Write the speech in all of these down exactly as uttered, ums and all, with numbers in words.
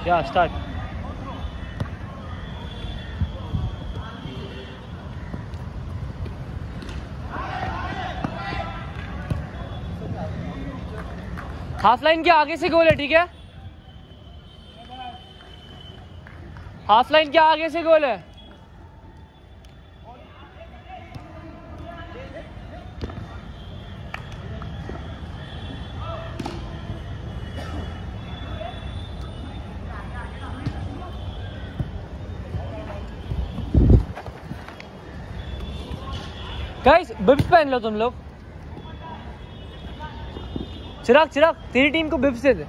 या start. Half line के आगे से गोल है, ठीक है? हाफ लाइन के आगे से गोल है। गाइस बिब्स पहन लो तुम लोग। चिराग चिराग तेरी टीम को बिब्स दे दे।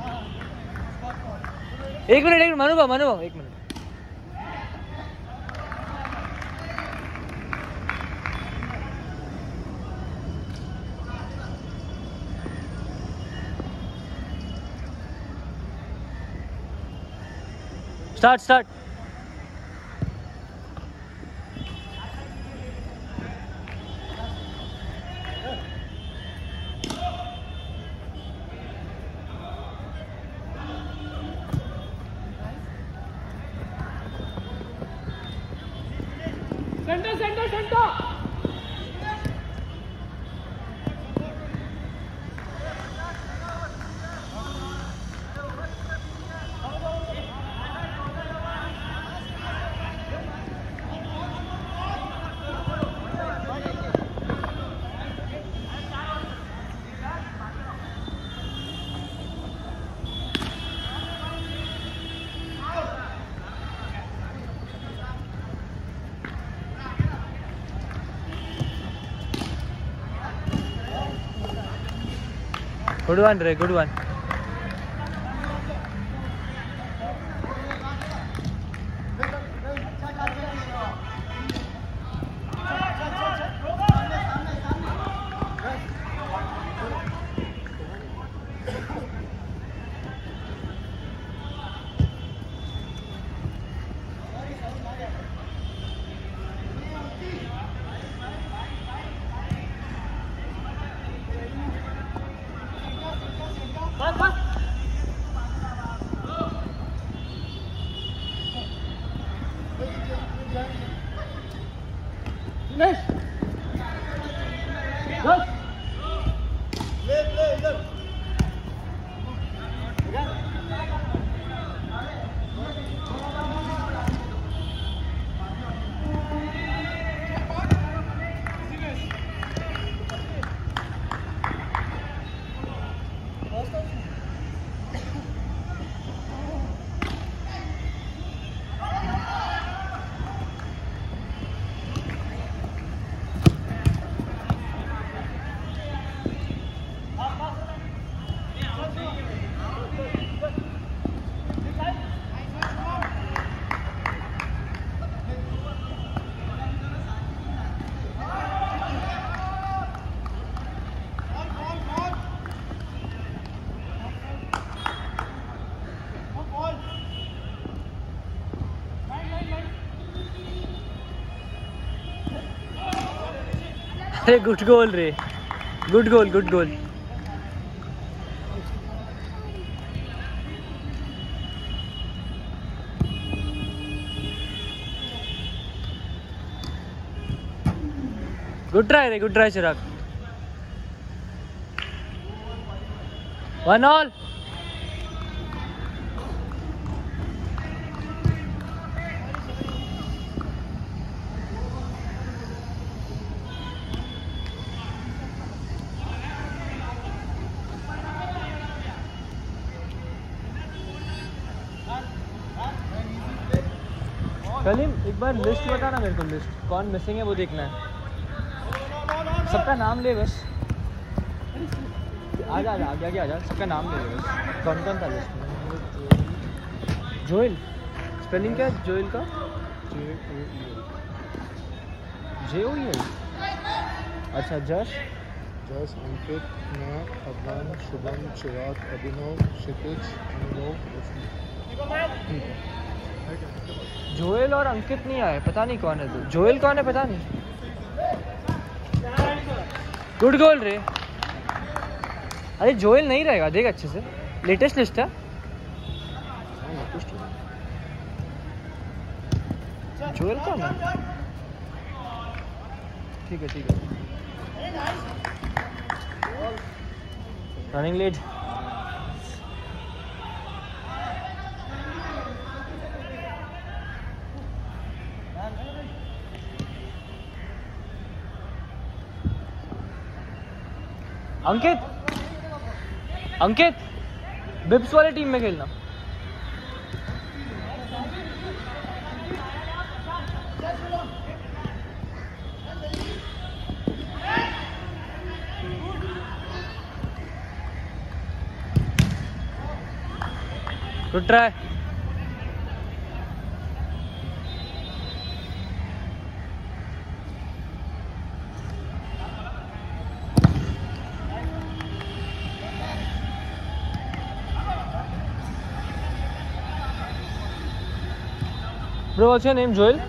एक मिनट एक मिनट मनु मनु एक minute. Start start. Centre centre centre. Good one, Ray. Good one. अरे good goal Ray, good goal good goal. Good try रे, good try Chirag. One all. Kalim एक बार लिस्ट बताना मेरे को, लिस्ट कौन मिसिंग है वो देखना है। सबका नाम ले बस। आ जा आगे आगे आ जा, सबका नाम ले बस। कौन कौन था लिस्ट में? जोएल, स्पेलिंग क्या है जोएल का? J O E L. अच्छा जश, जस, अंकित, नेहा, अफगान, शुभम, चिराग, अभिनव, क्षितिज, अनुभव। ठीक है। जोएल और अंकित नहीं आए, पता नहीं कौन है। तो जोएल कौन है पता नहीं। गुड गोल रे। अरे जोएल नहीं रहेगा, देख अच्छे से। लेटेस्ट लिस्ट है। जोएल कौन है? ठीक है ठीक है. Running late. अंकित अंकित बिप्स वाली टीम में खेलना. Good try. Bro, what's your name, Joel?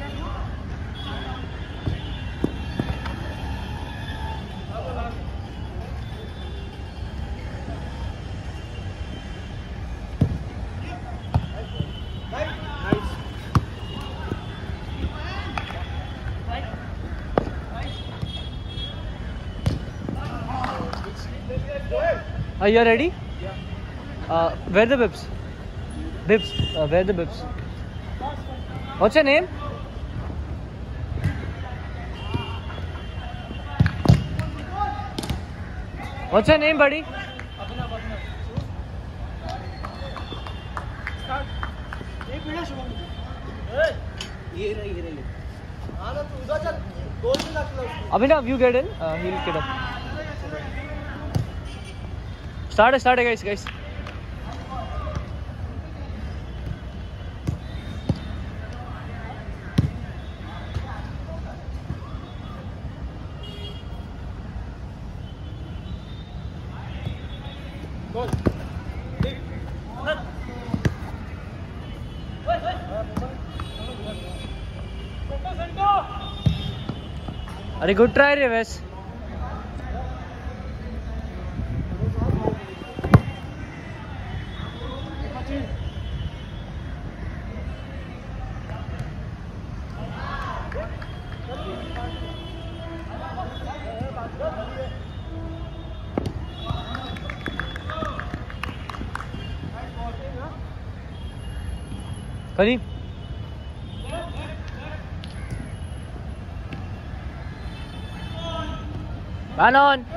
Are you ready? Yeah. Uh, where the bips? Bips. Uh, where the bips? What's your name? What's your name, buddy? Abhinav, you get in. Uh, he'll get up. Start, start, guys, guys. अरे good try Ray वैस. करीब Run on.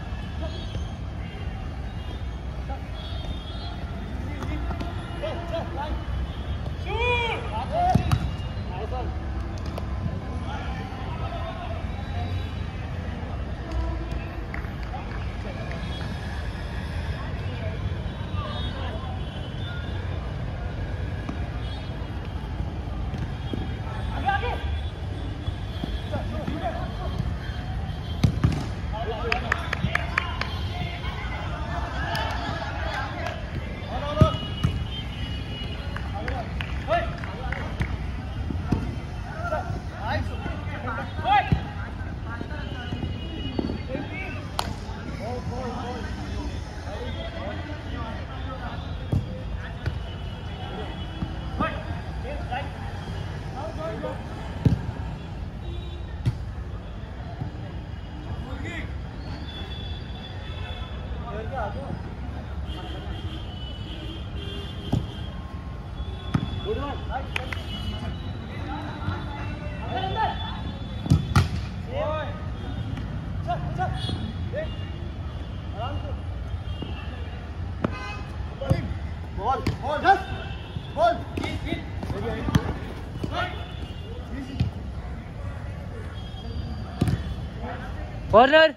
Corner.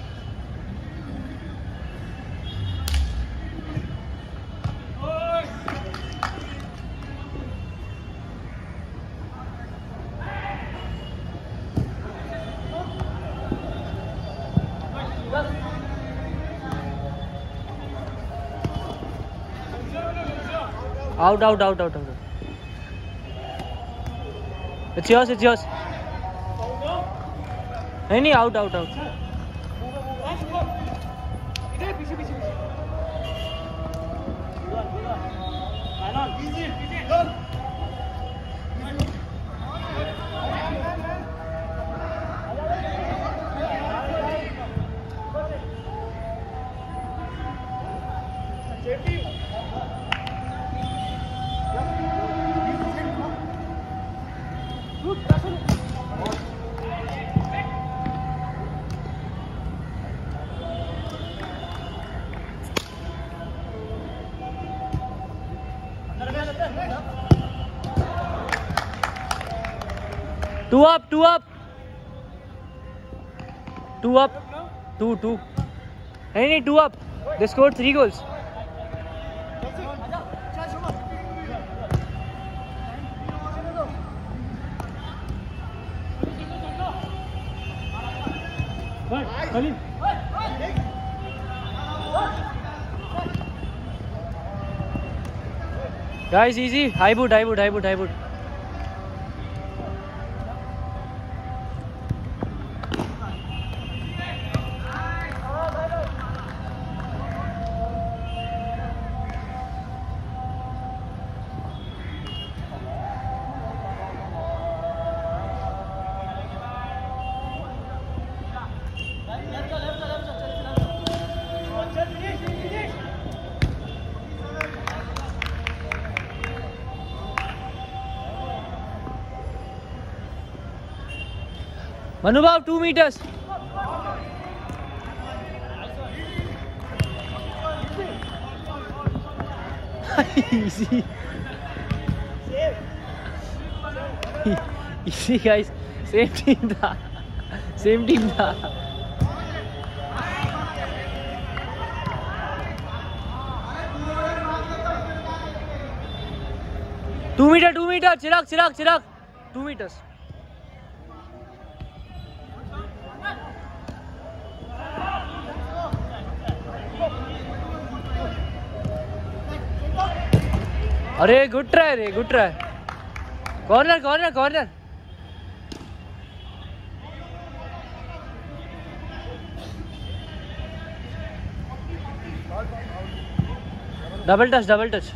Out, out, out, out, out. It's yours, it's yours. नहीं नहीं out out out Two up, two up, two up, two, two. नहीं नहीं two up. They scored three goals. Guys, easy. High boot, high boot, high boot, high boot. Manubhav, two meters. Easy. Easy guys. Same team tha. Same team tha. Two meter, two meter. Chirag, Chirag, Chirag. Two meters. अरे good try रे good try corner corner corner double touch double touch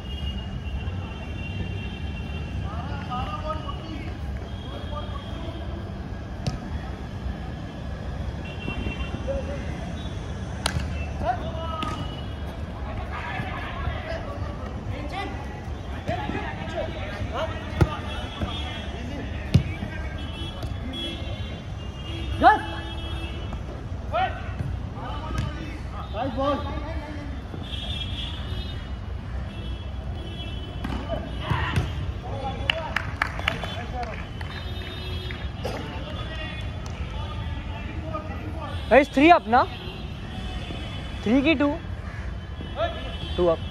Guys, three up ना? Three की two? Two up.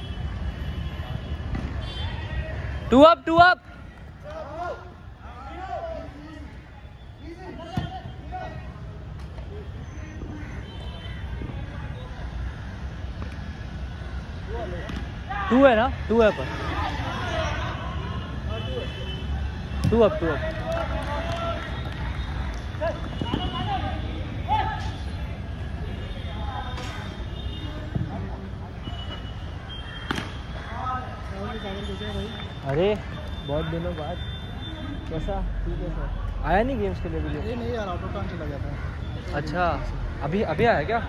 Two up, two up. Two है ना? Two है पर. Two up, two up. अरे बहुत दिनों बाद कैसा ठीक है सर आया नहीं गेम्स के लिए भी नहीं नहीं यार आउट ऑफ टाउन चला गया था अच्छा अभी अभी आया क्या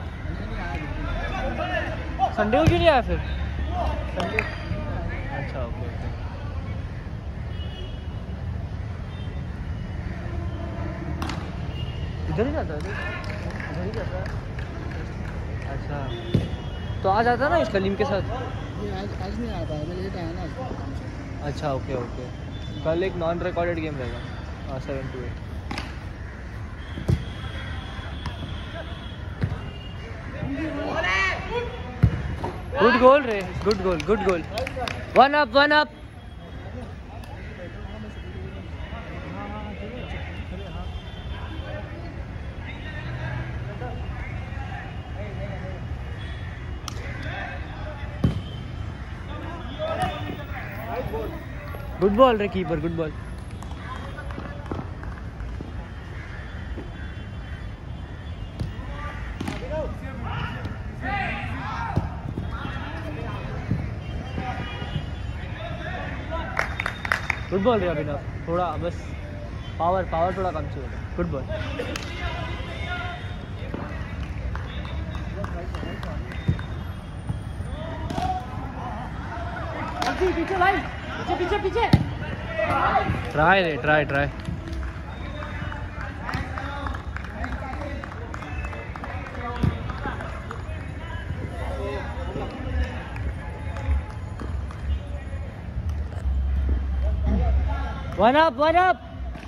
संडे को क्यों नहीं आया फिर संडे अच्छा ओके ओके इधर ही जाता है इधर ही जाता है अच्छा तो आज आता ना इस कलीम के साथ ये आज आज नहीं आ पाया मैं लेट आया ना अच्छा ओके ओके कल एक नॉन रिकॉर्डेड गेम रहेगा हाँ seven two eight good goal Ray good goal good goal one up one up good ball Ray keeper good ball good ball Ray Abhinav, थोड़ा बस पावर पावर थोड़ा कम चाहिए। Good ball. पीछे भाई, पीछे पीछे पीछे। ट्राई रे, try try. One up, one up.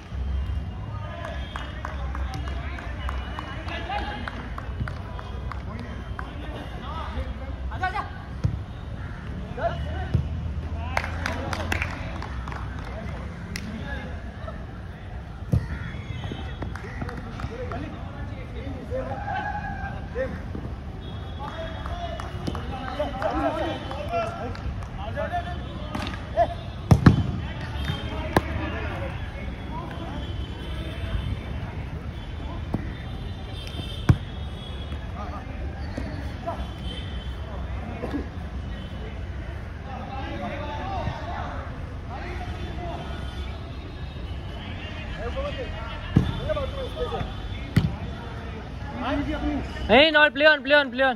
Hey, not play on, play on, play on.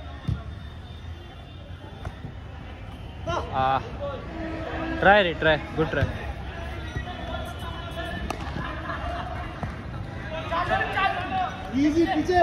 Ah, try it, try. Good try. Easy, पीछे।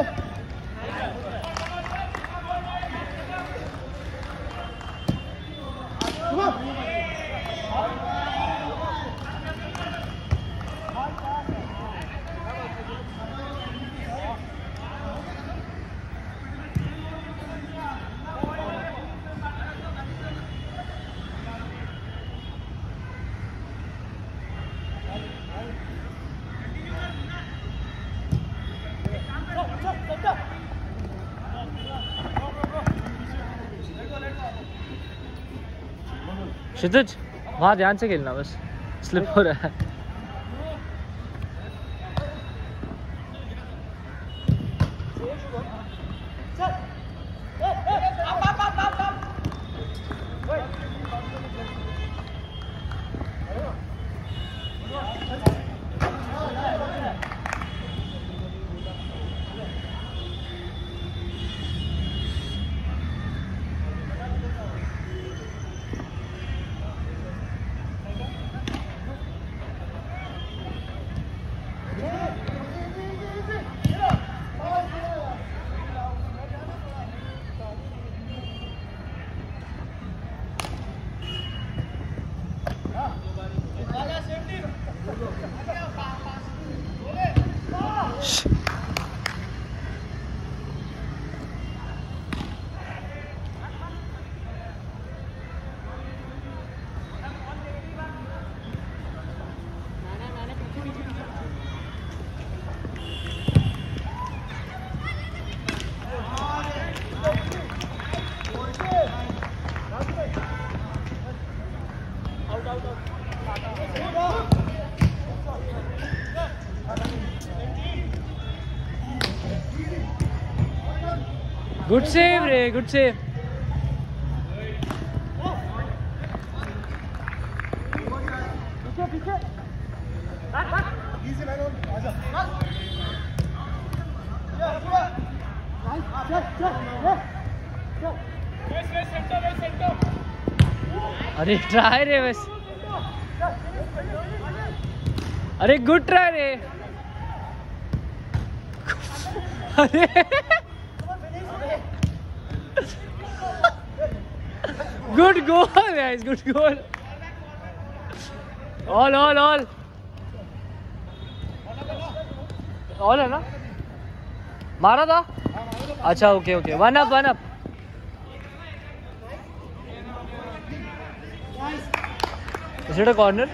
क्षितिज, वहाँ ध्यान से खेलना, बस स्लिप हो रहा है। Good save, Ray. Good save. पीछे पीछे। Back back. Easy man on, आजा। चल चल चल। अरे ट्राई रे बस। अरे गुड ट्राई रे। अरे good goal guys, good goal. All all all all है ना? मारा था? अच्छा okay okay, one up one up. Is it a corner?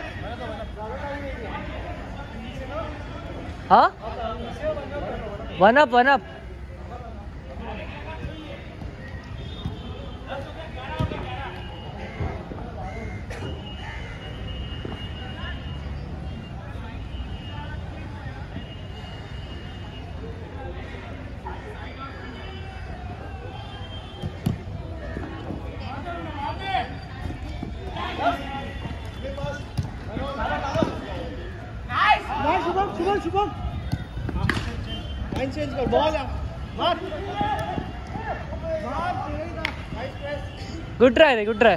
हाँ? One up, one up. मार शुभम शुभम शुभम लाइन चेंज कर बॉल मार मार गुड ट्राई रे गुड ट्राई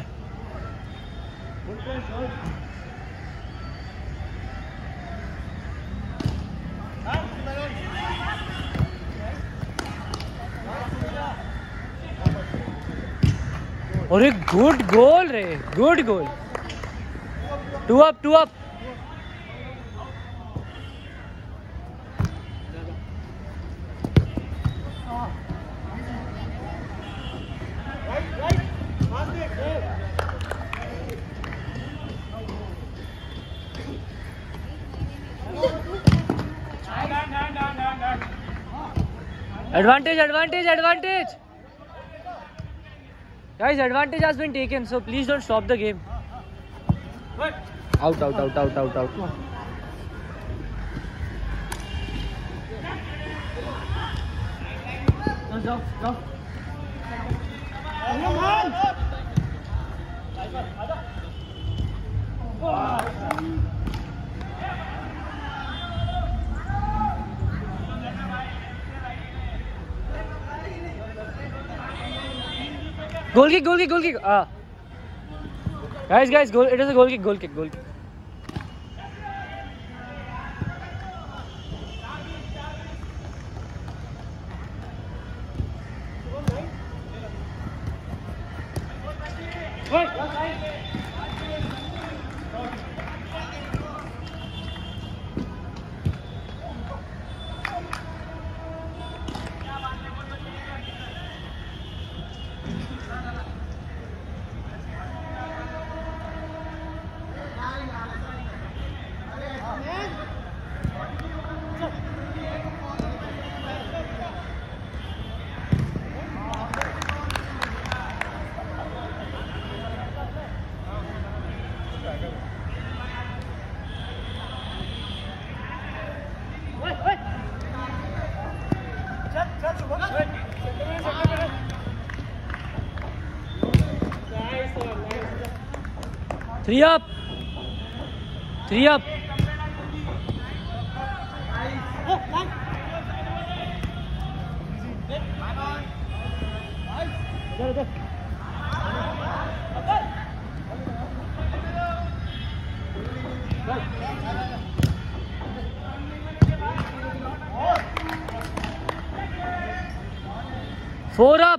अरे good goal Ray good goal two up two up Advantage, advantage, advantage. Guys, advantage has been taken, so please don't stop the game. Out, out, out, out, out, out. Go, go. Goal kick, goal kick, goal kick. Ah. Guys, guys, goal. It is a goal kick, goal kick, goal kick. Three up. Three up. Four up.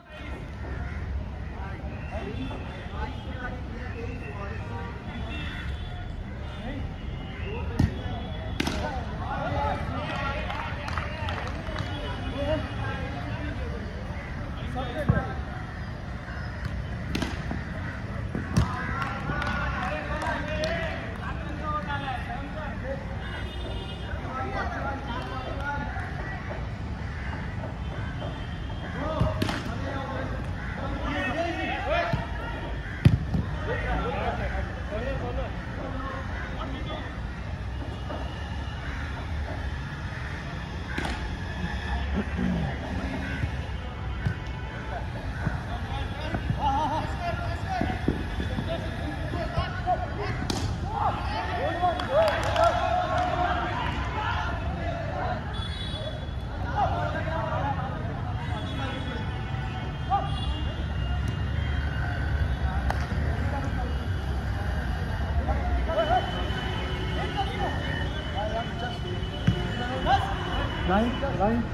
Line, line.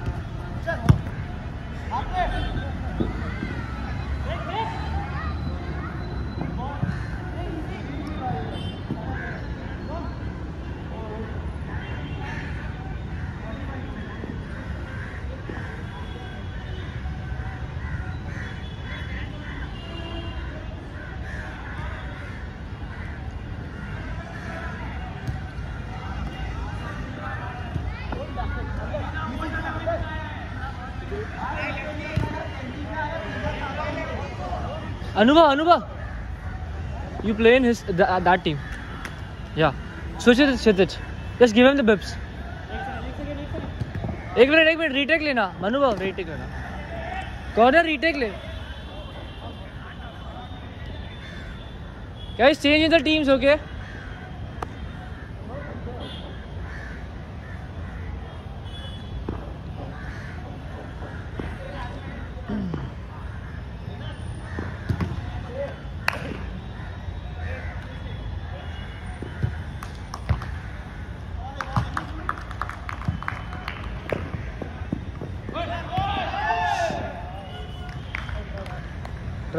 Anubha, Anubha, you play in his the, uh, that team. Yeah, switch it, switch it. Just give him the bips. एक minute एक minute retake लेना Anubhav retake लेना corner retake ले guys change in the teams okay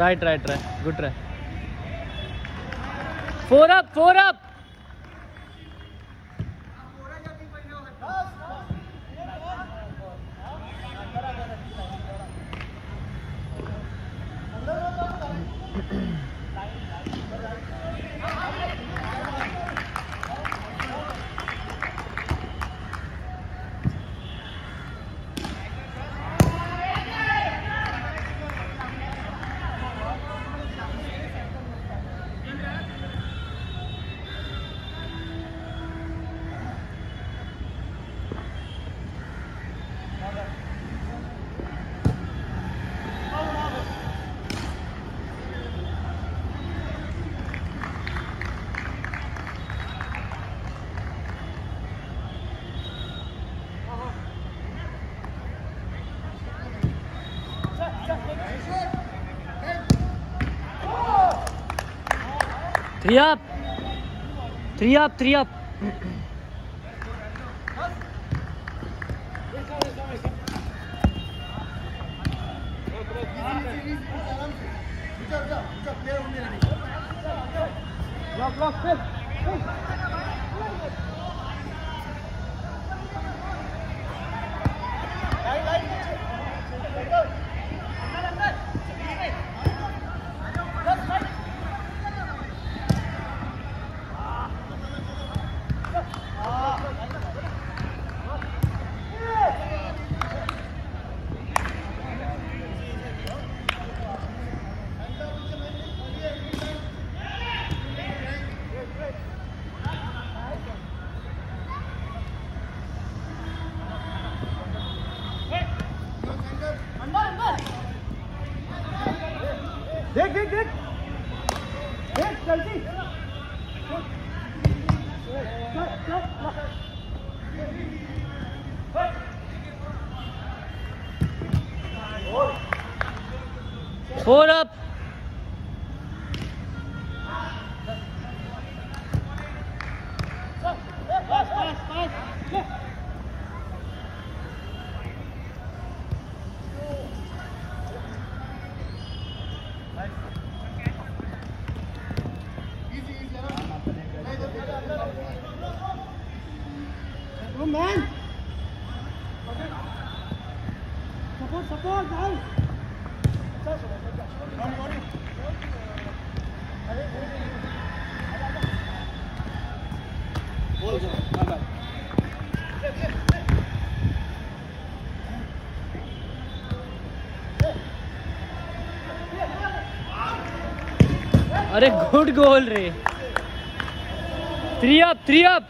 Try, try, try. Good try. Four up, four up. Three up. Three up, three up. Block, block, fit. देख देख देख देख जल्दी Four up. Come man. Support, support, guys. अरे good goal Ray. Three up, three up.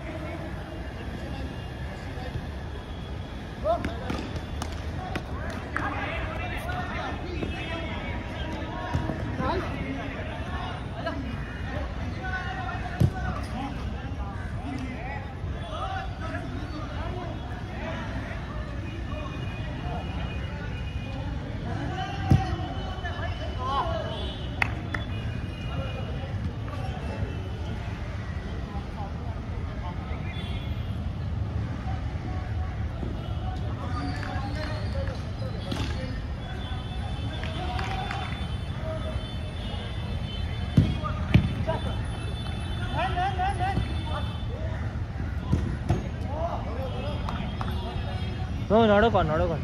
No, not a con, not a con.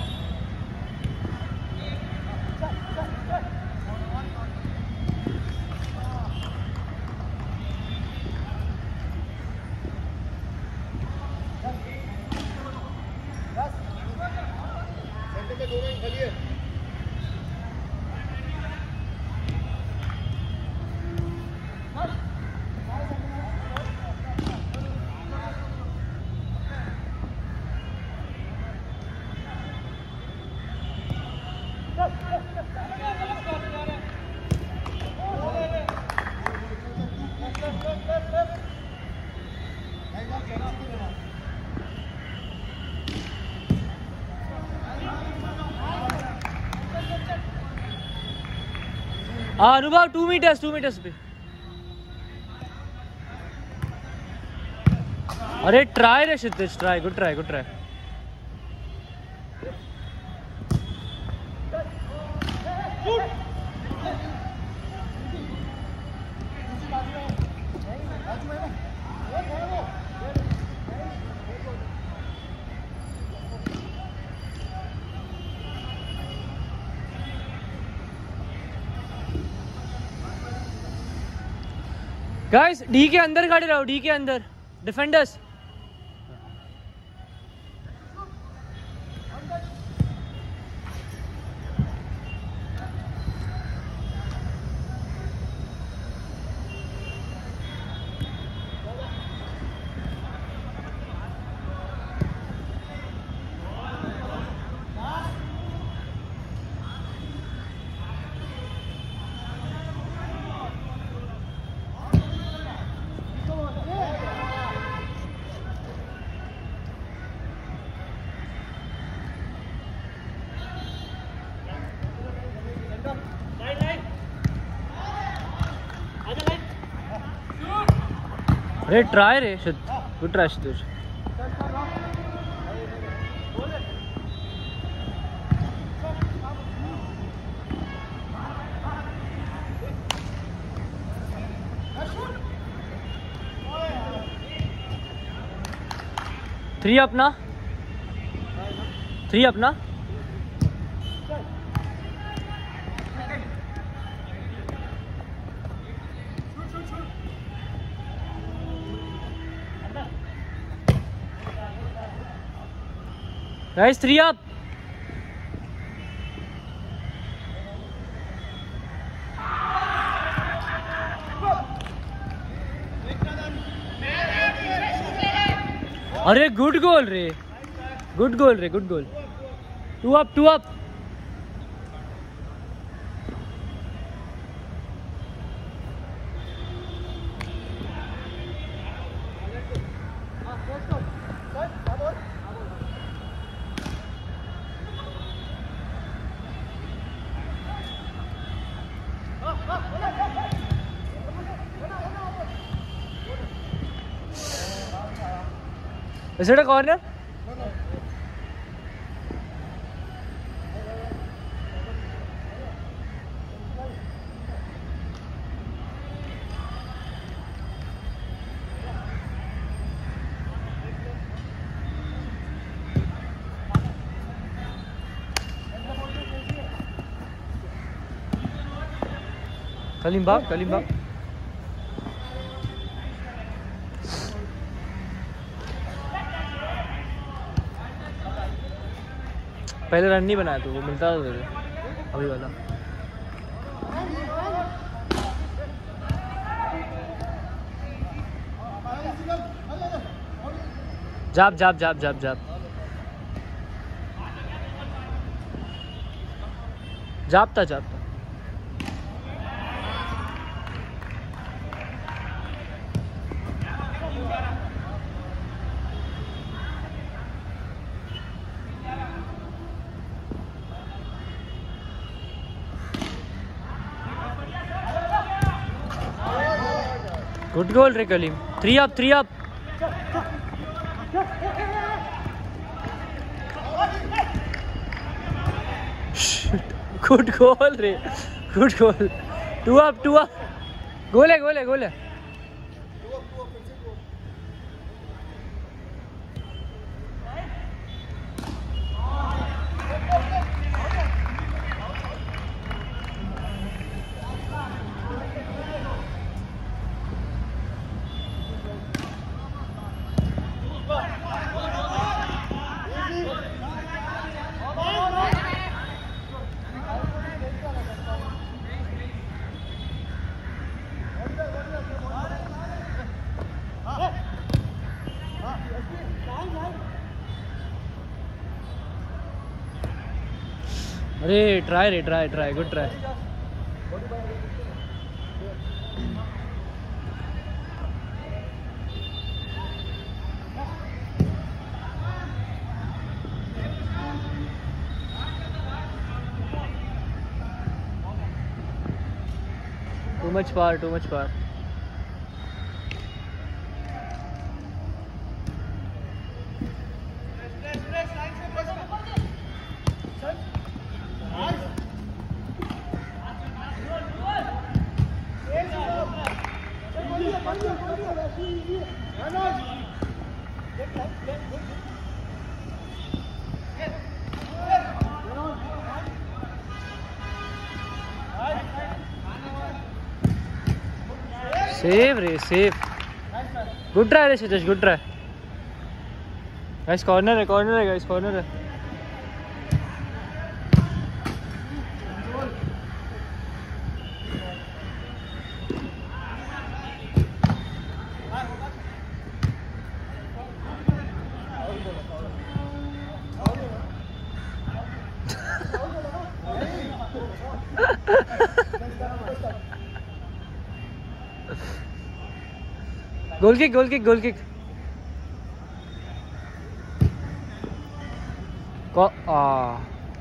हाँ अनुभव to metres to metres पे. अरे try Ray Kshitij, try, good try, good try. Guys D के अंदर खड़े रहो, D के अंदर डिफेंडर्स। अरे try Ray Shuddh, good try Shuddh. Three अपना, थ्री अपना। Guys, three up. अरे good goal Ray, good goal Ray, good goal. Two up, two up. Is it a corner? Kalim back, Kalim back. पहले run नहीं बनाया तो वो मिलता था तुझे अभी वाला। जाप जाप जाप जाप जाप जापता जापता। Good goal Ray Kalim. Three up, three up. Good goal Ray, good goal. Two up, two up. Goal है, गोल है, गोल है। अरे ट्राई रे, try try, good try. Too much power, too much power. Save Ray save. Good try रे Satish, good try. Guys corner है corner है guys corner है. Goal kick, goal kick, goal kick. Go. Ah.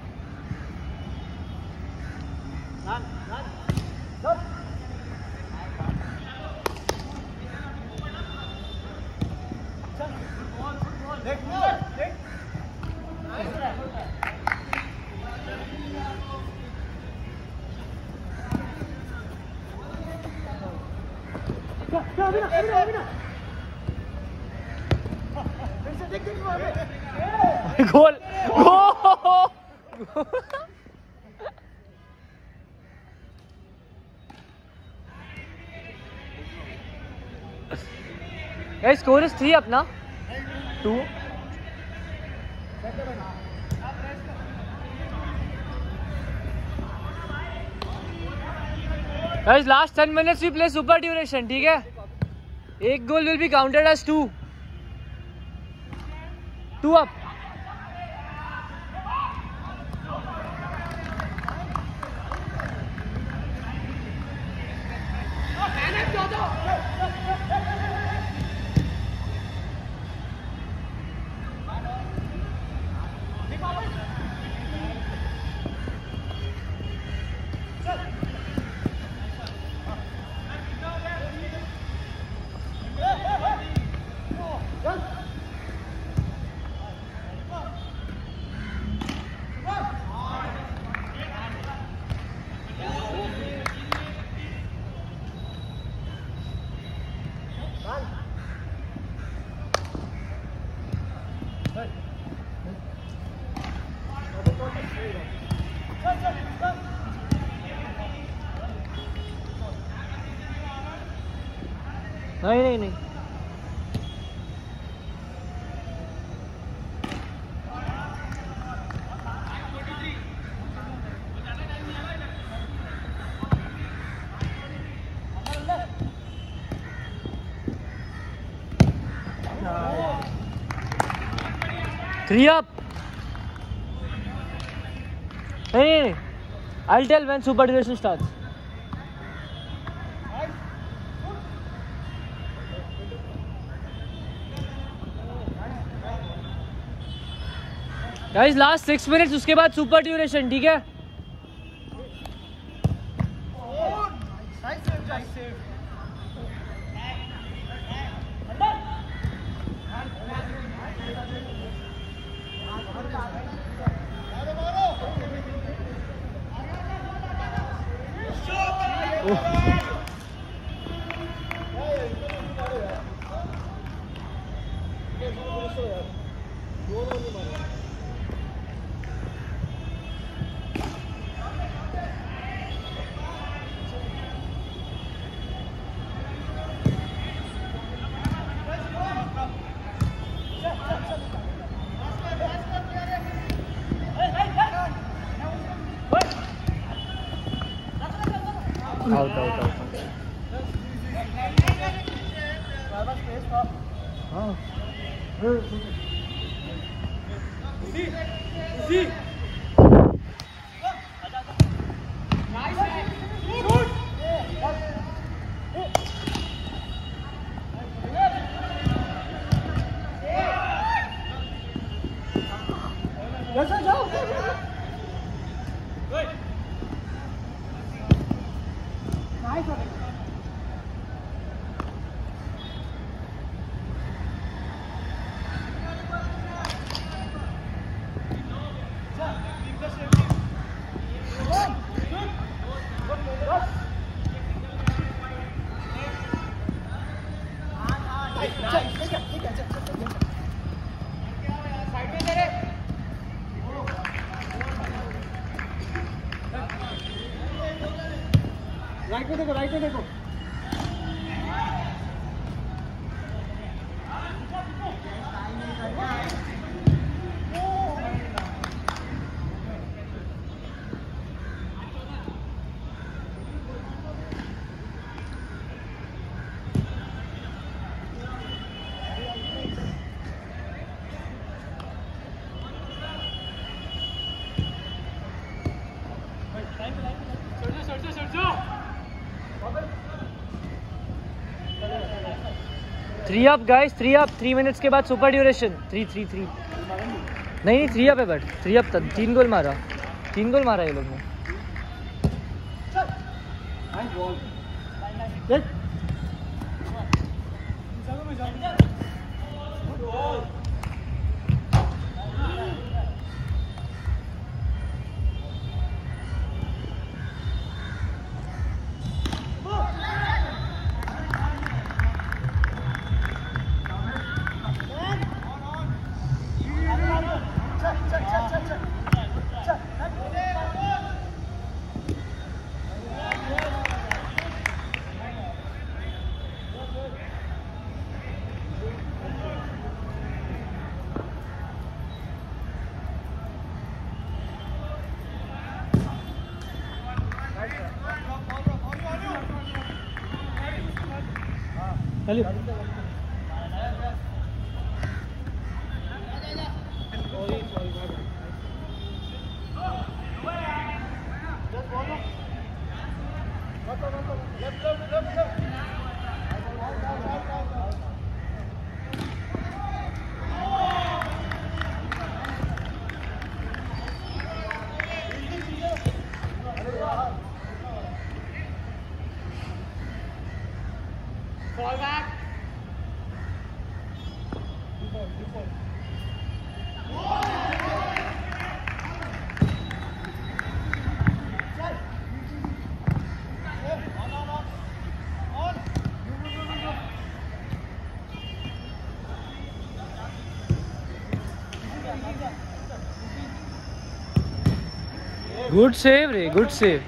Run, run. Stop. Leg, leg, leg. Go, go, Amina, Amina, Amina. Goal. Goal. Guys, score is three अपना. Two. Guys, last ten minutes we play super duration, ठीक है? एक goal will be counted as two. Two up. नहीं नहीं नहीं Three up. नहीं नहीं नहीं I'll tell when super duration starts. Guys, last six minutes उसके बाद super duration, ठीक है? Out, out, out. Oh. Easy, easy. Right में देखो, राइट में देखो। Three up guys, three up. Three minutes के बाद super duration. Three three three नहीं नहीं थ्री अप है बट थ्री अप तक तीन गोल मारा. तीन गोल मारा ये लोग ने. चलिए Fall back. Good save, Ray. Good save.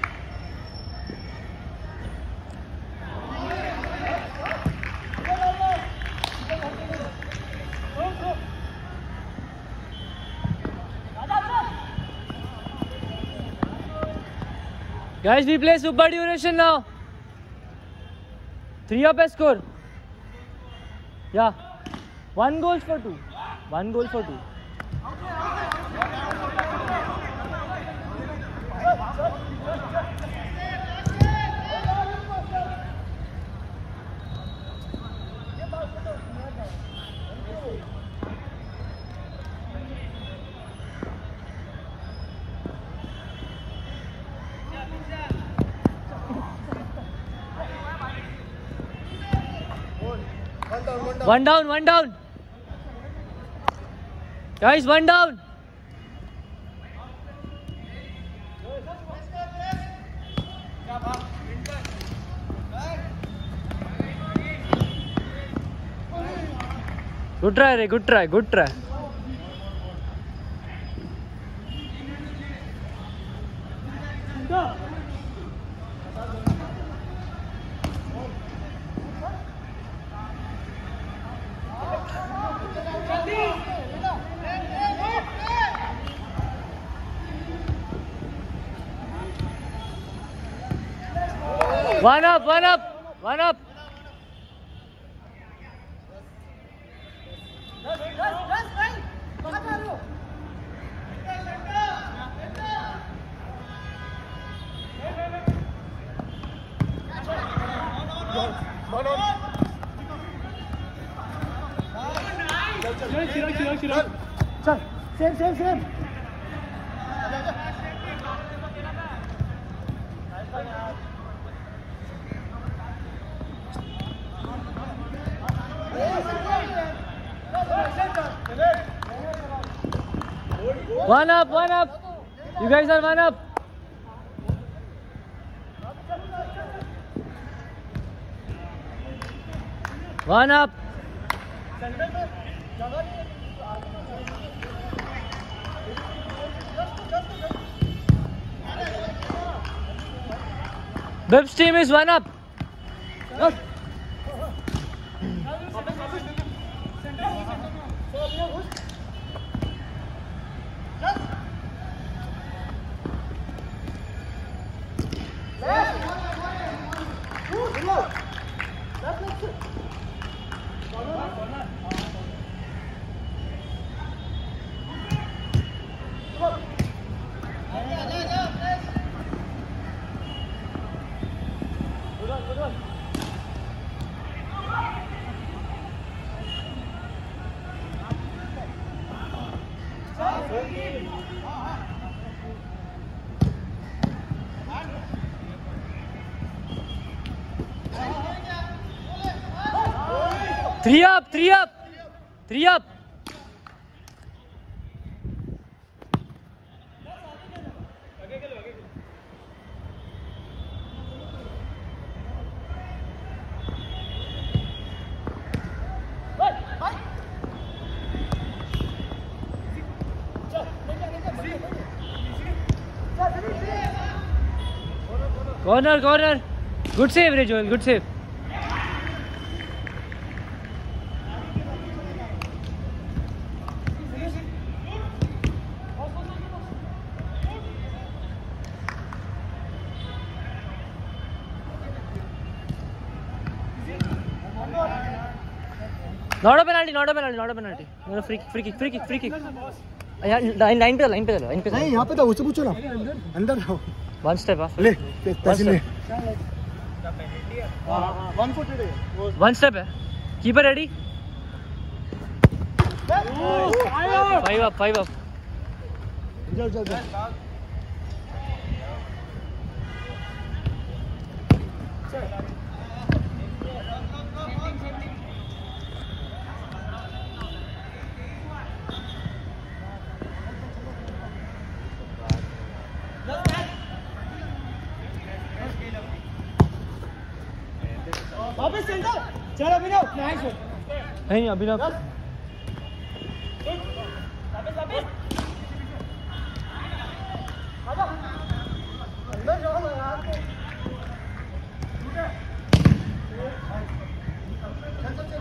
Guys, we play super duration now. Three up a score. Yeah. One goal for two. One goal for two. One down, one down. Guys, one down. Good try, Ray. Good try. Good try. One up, one up, one up. चिराग चिराग चिराग चल same same same One up, one up. You guys are one up. One up. Bib's team is one up. Yes. Three up, three up, three up. Corner, corner. Good save, Ray Joel. Good save. Not a penalty, not a penalty, not a penalty. No, free kick, free kick, free kick, free kick. यार line line पे line पे line पे नहीं यहाँ पे था उससे पूछो ना अंदर था वन स्टेप ऑफ ले पैसे ले वन फुट है वन स्टेप है keeper ready five up five up चल चल चल वापस सेंटर चल अभिनव नाइस नहीं अभिनव वापस वापस आजा अंदर जाओ ना यार चल चल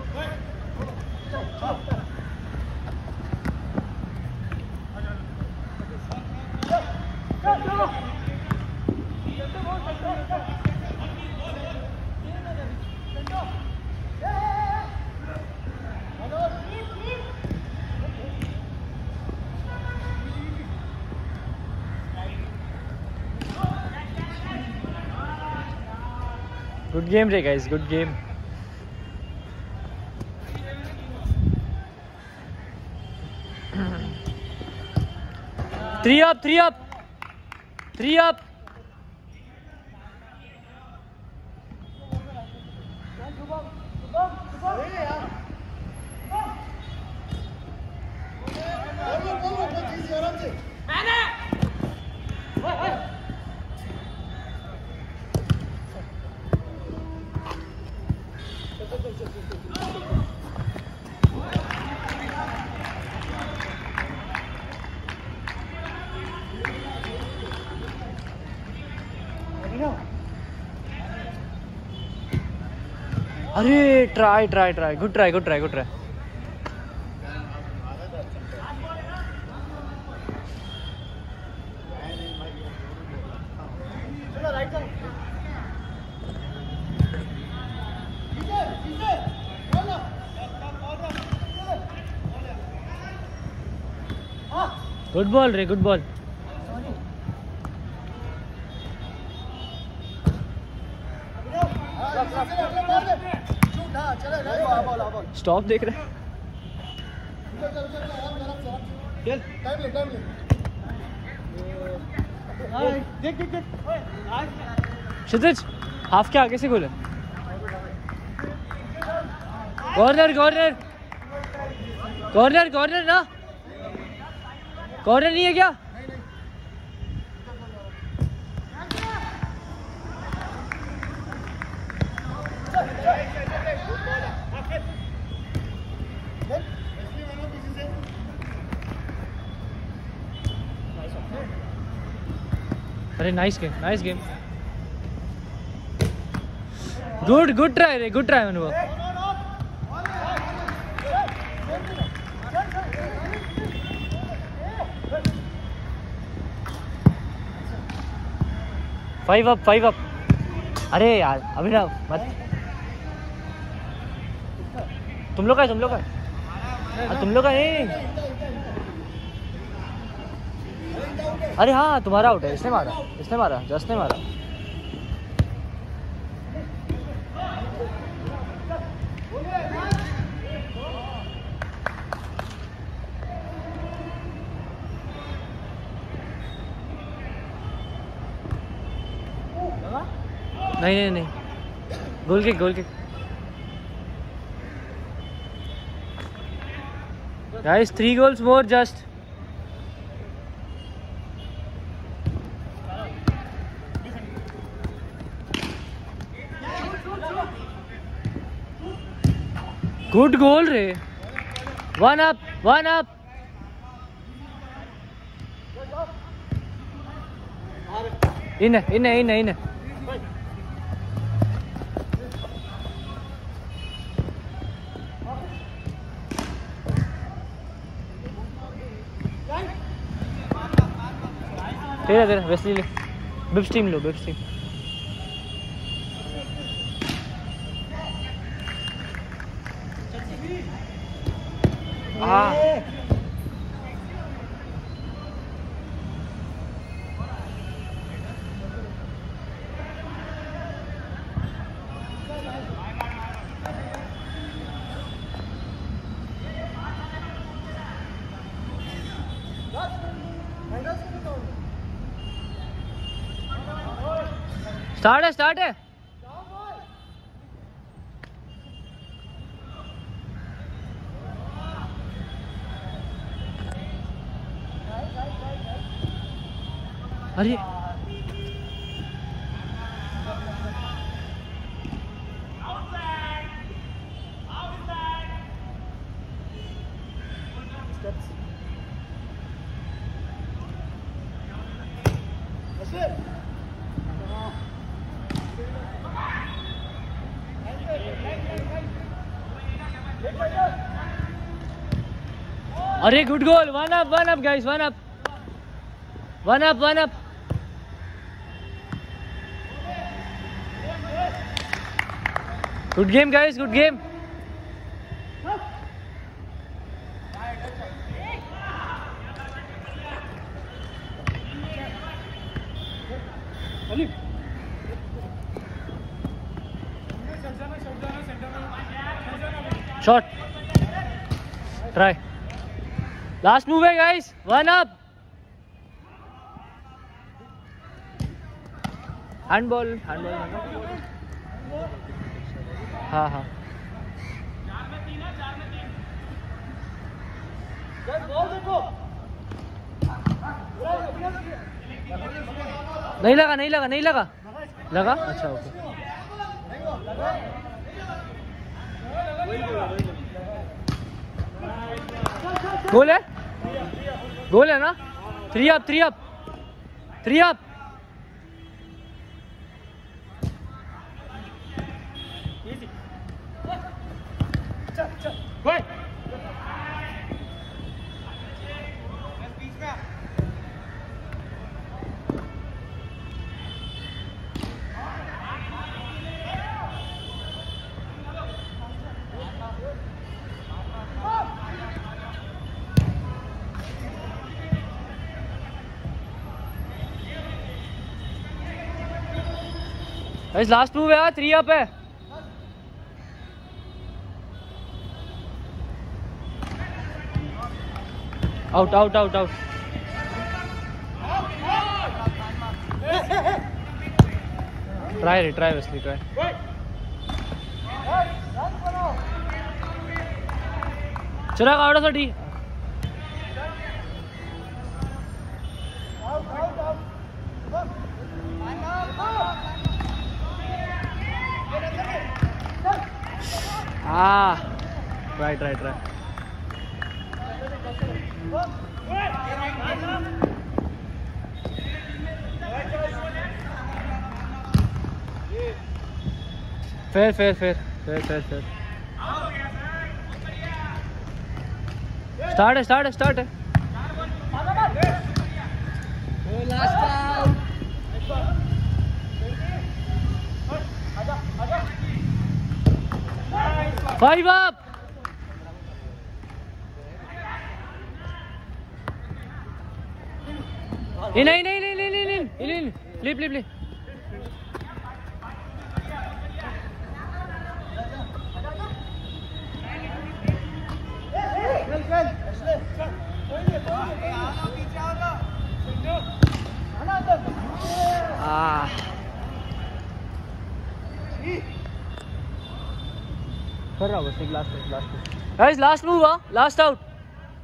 चल चल Good game, Ray, guys. Good game. Three up, three up, three up. अरे try try try good try good try good try good ball रे गुड बॉल स्टॉप देख रहे देख देख देख क्षितिज हाफ के आगे से खोले कॉर्नर कॉर्नर कॉर्नर कॉर्नर ना कॉर्नर नहीं है क्या अरे nice game nice game good good try रे good try Anubhav five up five up अरे यार अभिनव मत तुम लोग का है तुम लोग का है तुम लोग का नहीं अरे हाँ तुम्हारा आउट है इसने मारा इसने मारा जस्ट ने मारा नहीं नहीं नहीं goal kick goal kick Guys, three goals more just. Good goal, Ray. One up, one up. In, in, in, in. तेरा तेरा वेस्ली ले बिप स्टीम लो बिप स्टीम हाँ स्टार्ट है स्टार्ट है अरे अरे good goal one up one up guys one up one up one up good game guys good game shot try last move है guys one up handball handball हाँ हाँ नहीं लगा नहीं लगा नहीं लगा लगा अच्छा ओके गोल है गोल है ना three up three up three up last move है थ्री अप है out out out out try रे try Wesley try Chirag out off the D Ah, right, right, right. Fair, fair, fair, fair, fair, fair. Start है, start है, start है. Last out. Five up. In, in, in, in, in, in, in, in, play, play, play. Ah. कर रहा हूँ बस एक last last guys last move हाँ last out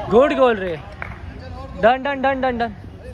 Good goal, Ray. Done, done, done, done, done.